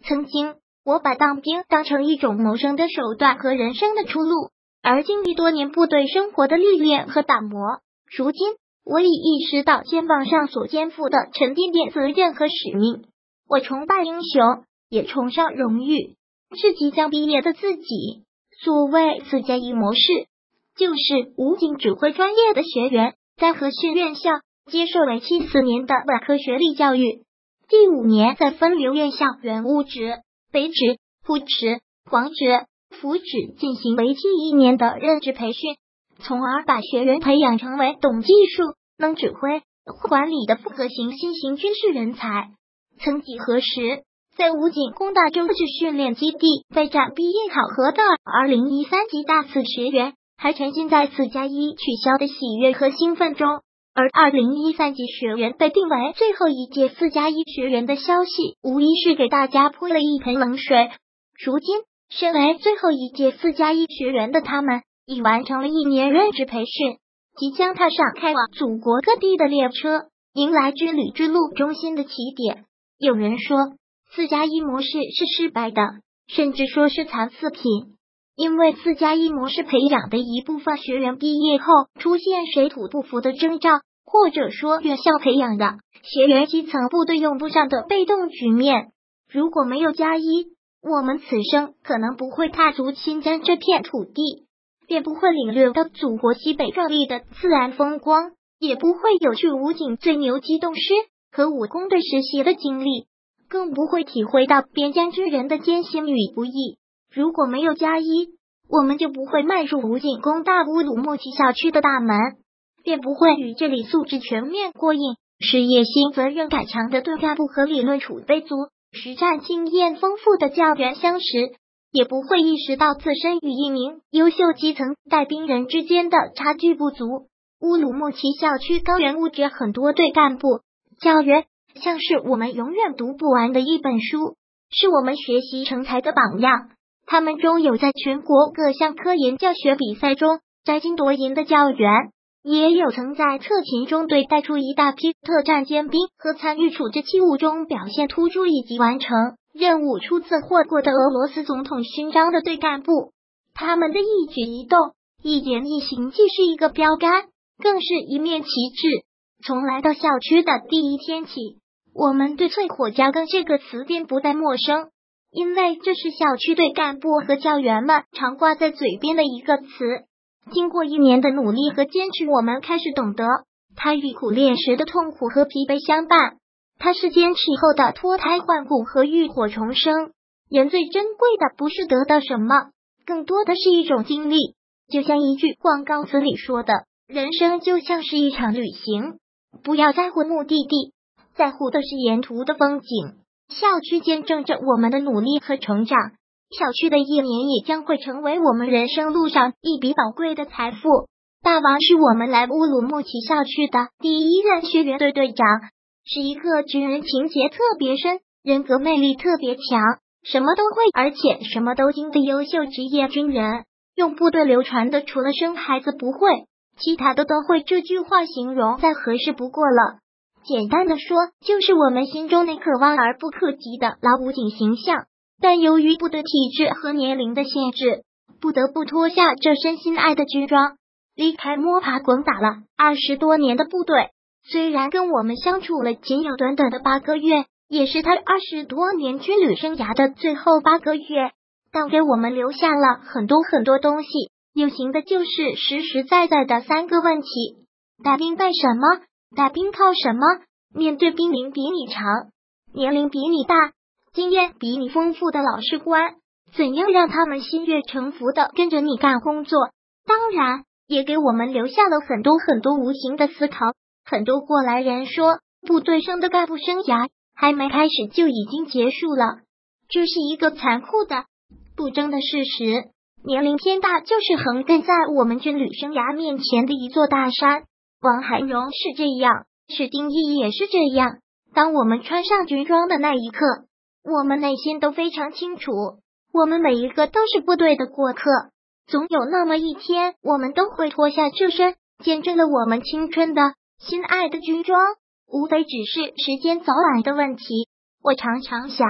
曾经，我把当兵当成一种谋生的手段和人生的出路，而经历多年部队生活的历练和打磨，如今我已意识到肩膀上所肩负的沉甸甸责任和使命。我崇拜英雄，也崇尚荣誉，是即将毕业的自己。所谓4+1模式，就是武警指挥专业的学员在核训院校接受为期4年的本科学历教育，第5年在分流院校原务职、北职、副职、黄职、副职进行为期1年的任职培训，从而把学员培养成为懂技术、能指挥、会管理的复合型新型军事人才。曾几何时，在武警工大政治训练基地备战毕业考核的2013级大四学员，还沉浸在4+1取消的喜悦和兴奋中，而2013级学员被定为最后一届4+1学员的消息，无疑是给大家泼了一盆冷水。如今，身为最后一届4+1学员的他们，已完成了1年任职培训，即将踏上开往祖国各地的列车，迎来军旅之路中心的起点。有人说，4+1模式是失败的，甚至说是残次品，因为4+1模式培养的一部分学员毕业后出现水土不服的征兆，或者说院校培养的学员基层部队用不上的被动局面。如果没有+1，我们此生可能不会踏足新疆这片土地，便不会领略到祖国西北壮丽的自然风光，也不会有去武警最牛机动师和武工队实习的经历，更不会体会到边疆军人的艰辛与不易。如果没有+1，我们就不会迈入武警工大乌鲁木齐校区的大门，便不会与这里素质全面过硬、事业心、责任感强的队干部和理论储备足、实战经验丰富的教员相识，也不会意识到自身与一名优秀基层带兵人之间的差距不足。乌鲁木齐校区高原物质很多队干部、教员像是我们永远读不完的一本书，是我们学习成才的榜样。他们中有在全国各项科研教学比赛中摘金夺银的教员，也有曾在特勤中队带出一大批特战尖兵和参与处置器物中表现突出以及完成任务初次获过的俄罗斯总统勋章的队干部。他们的一举一动、一言一行既是一个标杆，更是一面旗帜。从来到校区的第一天起，我们对淬火胶钢这个词便不再陌生，因为这是校区队干部和教员们常挂在嘴边的一个词。经过1年的努力和坚持，我们开始懂得，它与苦练时的痛苦和疲惫相伴，它是坚持后的脱胎换骨和浴火重生。人最珍贵的不是得到什么，更多的是一种经历。就像一句广告词里说的，人生就像是一场旅行，不要在乎目的地，在乎的是沿途的风景。校区见证着我们的努力和成长，校区的1年也将会成为我们人生路上一笔宝贵的财富。大王是我们来乌鲁木齐校区的第1任学员队队长，是一个军人情节特别深、人格魅力特别强、什么都会而且什么都精的优秀职业军人。用部队流传的除了生孩子不会，其他的都会，这句话形容再合适不过了。简单的说，就是我们心中那可望而不可及的老武警形象。但由于部队体制和年龄的限制，不得不脱下这身心爱的军装，离开摸爬滚打了20多年的部队。虽然跟我们相处了仅有短短的8个月，也是他20多年军旅生涯的最后8个月，但给我们留下了很多很多东西。有形的就是实实在在的3个问题：带兵带什么？带兵靠什么？面对兵龄比你长、年龄比你大、经验比你丰富的老士官，怎样让他们心悦诚服的跟着你干工作？当然，也给我们留下了很多很多无形的思考。很多过来人说，部队生的干部生涯还没开始就已经结束了，这是一个残酷的、不争的事实。年龄偏大就是横亘在我们军旅生涯面前的一座大山。王涵荣是这样，史丁义也是这样。当我们穿上军装的那一刻，我们内心都非常清楚，我们每一个都是部队的过客。总有那么一天，我们都会脱下这身见证了我们青春的心爱的军装，无非只是时间早晚的问题。我常常想，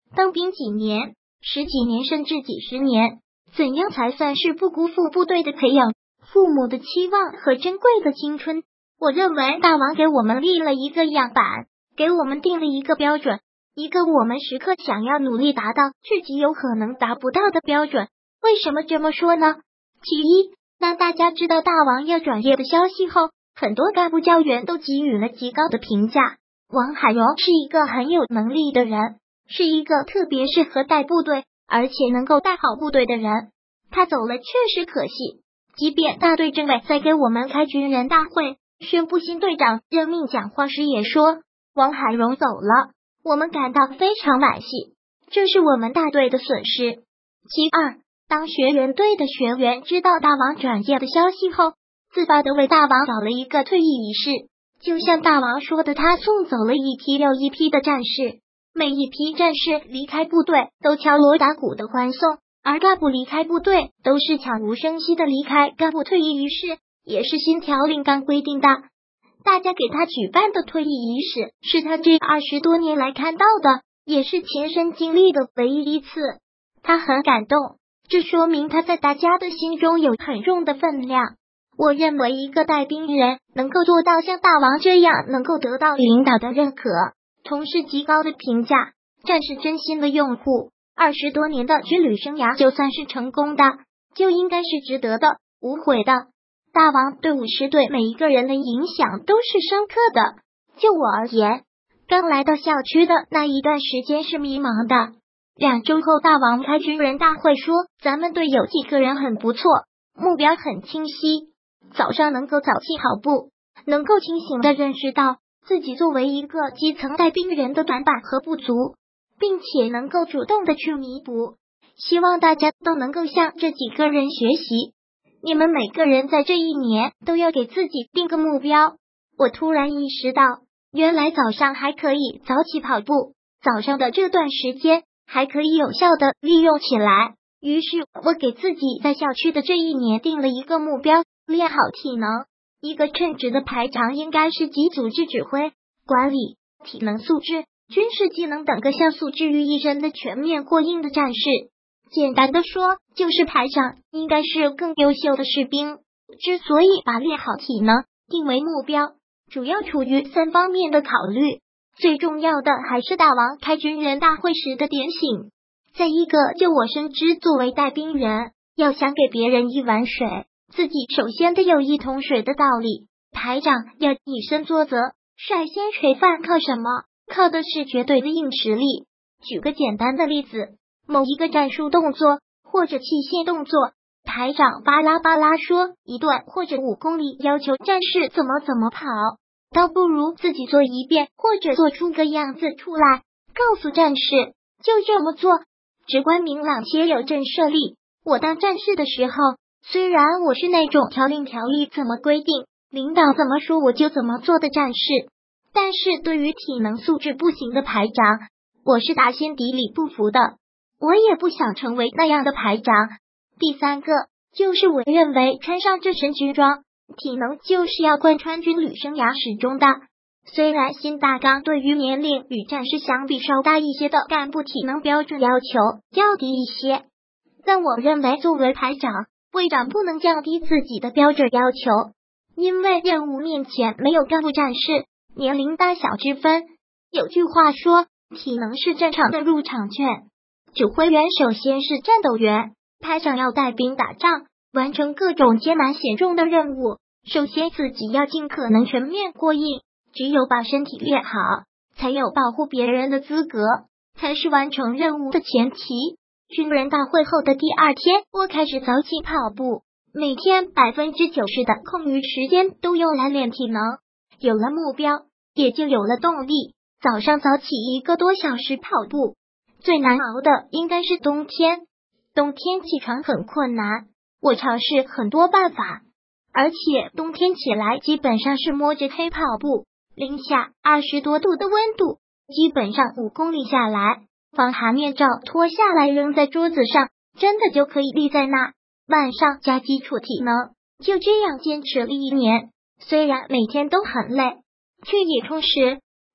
当兵几年、10几年甚至几10年，怎样才算是不辜负部队的培养、父母的期望和珍贵的青春？我认为大王给我们立了一个样板，给我们定了一个标准，一个我们时刻想要努力达到却极有可能达不到的标准。为什么这么说呢？其一，当大家知道大王要转业的消息后，很多干部教员都给予了极高的评价。王海荣是一个很有能力的人，是一个特别适合带部队，而且能够带好部队的人。他走了确实可惜，即便大队政委在给我们开军人大会宣布新队长任命讲话时也说王海荣走了，我们感到非常惋惜，这是我们大队的损失。其二，当学员队的学员知道大王转业的消息后，自发的为大王搞了一个退役仪式，就像大王说的，他送走了一批又一批的战士，每一批战士离开部队都敲锣打鼓的欢送，而干部离开部队都是悄无声息的离开。干部退役仪式也是新条令纲规定的，大家给他举办的退役仪式是他这20多年来看到的，也是亲身经历的唯一一次。他很感动，这说明他在大家的心中有很重的分量。我认为一个带兵人能够做到像大王这样，能够得到领导的认可，同时极高的评价，战士真心的拥护，20多年的军旅生涯就算是成功的，就应该是值得的，无悔的。大王对50队每一个人的影响都是深刻的。就我而言，刚来到校区的那一段时间是迷茫的。2周后，大王开军人大会说，咱们队有几个人很不错，目标很清晰，早上能够早起跑步，能够清醒地认识到自己作为一个基层带兵人的短板和不足，并且能够主动的去弥补。希望大家都能够向这几个人学习。你们每个人在这一年都要给自己定个目标。我突然意识到，原来早上还可以早起跑步，早上的这段时间还可以有效的利用起来。于是我给自己在校区的这一年定了一个目标，练好体能。一个称职的排长应该是集组织指挥、管理、体能素质、军事技能等各项素质于一身的全面过硬的战士。简单的说，就是排长应该是更优秀的士兵。之所以把练好体能定为目标，主要出于3方面的考虑。最重要的还是大王开军人大会时的点醒。再一个，就我深知，作为带兵人，要想给别人一碗水，自己首先得有一桶水的道理。排长要以身作则，率先垂范，靠什么？靠的是绝对的硬实力。举个简单的例子，某一个战术动作或者器械动作，排长巴拉巴拉说1段或者5公里，要求战士怎么跑，倒不如自己做一遍，或者做出个样子出来，告诉战士就这么做，直观明朗且有震慑力。我当战士的时候，虽然我是那种条令怎么规定，领导怎么说我就怎么做的战士，但是对于体能素质不行的排长，我是打心底里不服的。我也不想成为那样的排长。第3个，就是我认为穿上这身军装，体能就是要贯穿军旅生涯始终的。虽然新大纲对于年龄与战士相比稍大一些的干部体能标准要求较低一些，但我认为作为排长、卫长不能降低自己的标准要求，因为任务面前没有干部战士年龄大小之分。有句话说，体能是战场的入场券。指挥员首先是战斗员，排长要带兵打仗，完成各种艰难险重的任务，首先自己要尽可能全面过硬，只有把身体练好，才有保护别人的资格，才是完成任务的前提。军人大会后的第2天，我开始早起跑步，每天90%的空余时间都用来练体能。有了目标，也就有了动力。早上早起1个多小时跑步，最难熬的应该是冬天。冬天起床很困难，我尝试很多办法，而且冬天起来基本上是摸着黑跑步，零下20多度的温度，基本上5公里下来，防寒面罩脱下来扔在桌子上，真的就可以立在那。晚上加基础体能，就这样坚持了1年。虽然每天都很累，却也充实。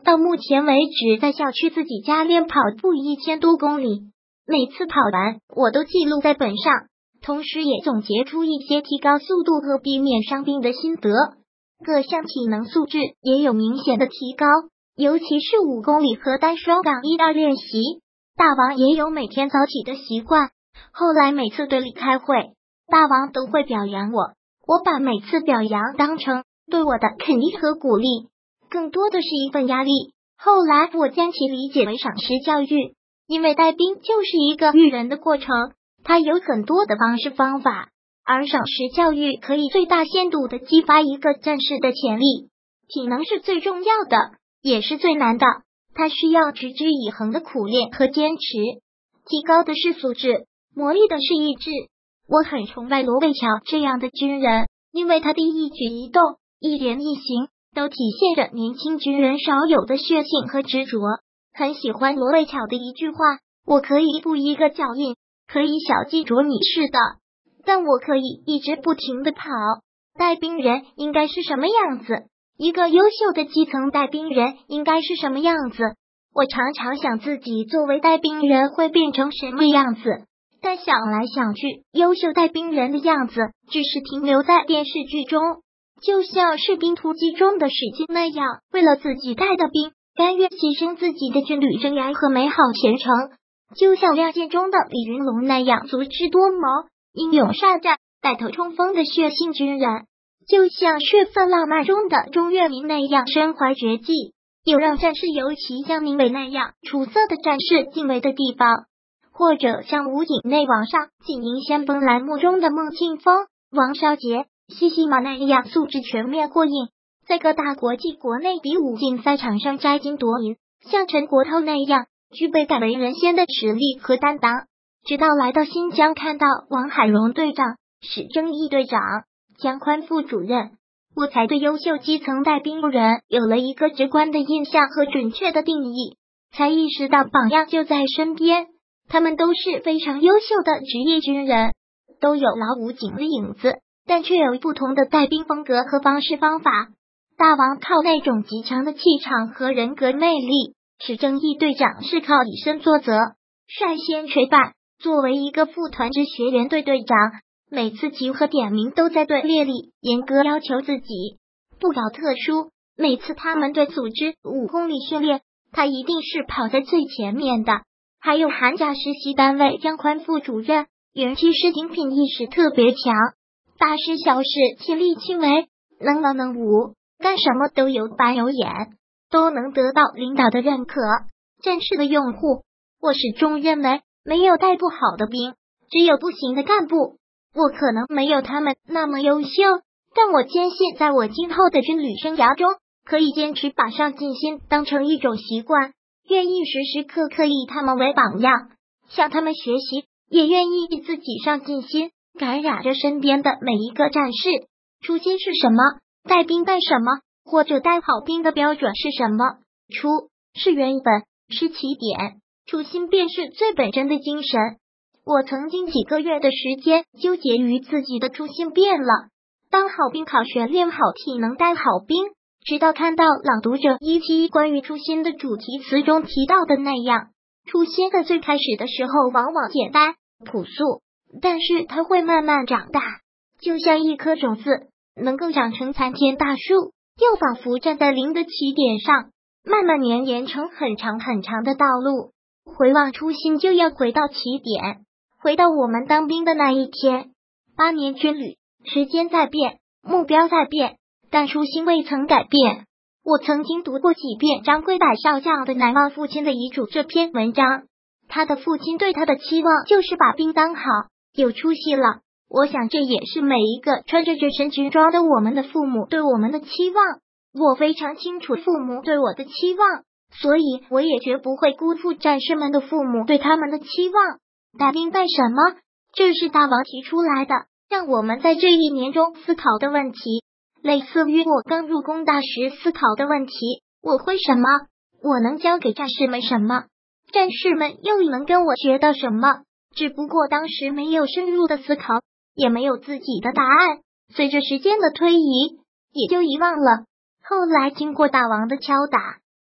到目前为止，在小区自己家练跑步1000多公里，每次跑完我都记录在本上，同时也总结出一些提高速度和避免伤病的心得。各项体能素质也有明显的提高，尤其是5公里和单双杠1-2练习。大王也有每天早起的习惯，后来每次队里开会，大王都会表扬我，我把每次表扬当成对我的肯定和鼓励，更多的是一份压力。后来我将其理解为赏识教育，因为带兵就是一个育人的过程，它有很多的方式方法，而赏识教育可以最大限度的激发一个战士的潜力。体能是最重要的，也是最难的，它需要持之以恒的苦练和坚持。提高的是素质，磨砺的是意志。我很崇拜罗卫桥这样的军人，因为他的一举一动、一言一行都体现着年轻军人少有的血性和执着。很喜欢罗卫桥的一句话：我可以步一个脚印，可以小记住你是的，但我可以一直不停的跑。带兵人应该是什么样子？一个优秀的基层带兵人应该是什么样子？我常常想自己作为带兵人会变成什么样子，但想来想去，优秀带兵人的样子只是停留在电视剧中，就像《士兵突击》中的史进那样，为了自己带的兵，甘愿牺牲自己的军旅生涯和美好前程，就像《亮剑》中的李云龙那样足智多谋、英勇善战、带头冲锋的血性军人，就像《血色浪漫》中的钟跃明那样身怀绝技，有让战士尤其像明伟那样出色的战士敬畏的地方，或者像武警内网上锦营先锋栏目中的孟庆峰、王少杰、西西马那样素质全面过硬，在各大国际国内比武竞赛场上摘金夺银，像陈国涛那样具备敢为人先的实力和担当。直到来到新疆，看到王海荣队长、史正义队长、姜宽副主任，我才对优秀基层带兵人有了一个直观的印象和准确的定义，才意识到榜样就在身边。他们都是非常优秀的职业军人，都有老武警的影子，但却有不同的带兵风格和方式方法。大王靠那种极强的气场和人格魅力，史正义队长是靠以身作则，率先垂败。作为一个副团支学员队队长，每次集合点名都在队列里严格要求自己，不搞特殊。每次他们队组织5公里训练，他一定是跑在最前面的。还有寒假实习单位姜宽副主任，元气是精品意识特别强，大事小事亲力亲为，能文能武，干什么都有板有眼，都能得到领导的认可，战士的拥护。我始终认为，没有带不好的兵，只有不行的干部。我可能没有他们那么优秀，但我坚信在我今后的军旅生涯中，可以坚持把上进心当成一种习惯，愿意时时刻刻以他们为榜样，向他们学习，也愿意自己上进心，感染着身边的每一个战士。初心是什么？带兵带什么？或者带好兵的标准是什么？初是原本，是起点，初心便是最本真的精神。我曾经几个月的时间纠结于自己的初心变了，当好兵考学，练好体能，带好兵，直到看到朗读者171关于初心的主题词中提到的那样，初心在最开始的时候往往简单朴素，但是它会慢慢长大，就像一颗种子能够长成参天大树，又仿佛站在零的起点上，慢慢绵延成很长很长的道路。回望初心，就要回到起点，回到我们当兵的那一天。8年军旅，时间在变，目标在变，但初心未曾改变。我曾经读过几遍张桂柏少将的《难忘父亲的遗嘱》这篇文章，他的父亲对他的期望就是把兵当好，有出息了。我想这也是每一个穿着这身军装的我们的父母对我们的期望。我非常清楚父母对我的期望，所以我也绝不会辜负战士们的父母对他们的期望。带兵带什么？这是大王提出来的，让我们在这一年中思考的问题，类似于我刚入工大时思考的问题：我会什么？我能教给战士们什么？战士们又能跟我学到什么？只不过当时没有深入的思考，也没有自己的答案，随着时间的推移，也就遗忘了。后来经过大王的敲打，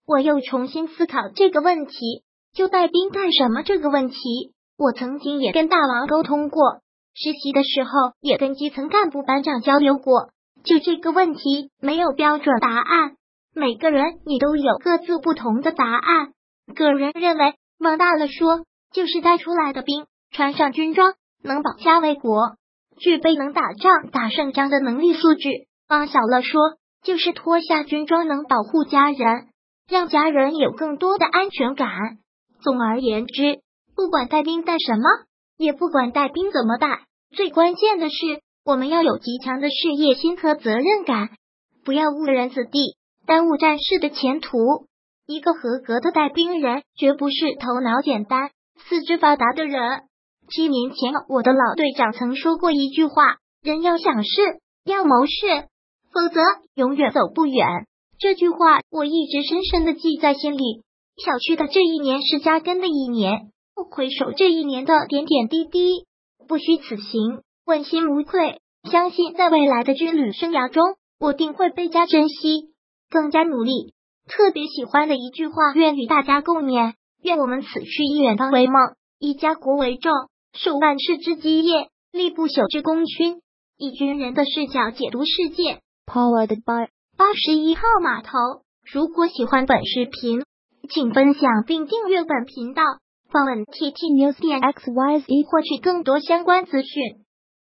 我又重新思考这个问题，就带兵干什么这个问题，我曾经也跟大王沟通过，实习的时候也跟基层干部班长交流过，就这个问题没有标准答案，每个人你都有各自不同的答案。个人认为，往大了说，就是带出来的兵穿上军装，能保家卫国，具备能打仗打胜仗的能力素质；往小了说，就是脱下军装能保护家人，让家人有更多的安全感。总而言之，不管带兵带什么，也不管带兵怎么带，最关键的是我们要有极强的事业心和责任感，不要误人子弟，耽误战士的前途。一个合格的带兵人绝不是头脑简单四肢发达的人。7年前我的老队长曾说过一句话，人要想事，要谋事，否则永远走不远。这句话我一直深深的记在心里。小区的这一年是扎根的一年，回首这一年的点点滴滴，不虚此行，问心无愧。相信在未来的军旅生涯中，我定会倍加珍惜，更加努力。特别喜欢的一句话，愿与大家共勉。愿我们此去以远方为梦，以家国为重，守万世之基业，立不朽之功勋。以军人的视角解读世界。Powered by 81号码头。如果喜欢本视频，请分享并订阅本频道，访问 TT News 点 XYZ 获取更多相关资讯。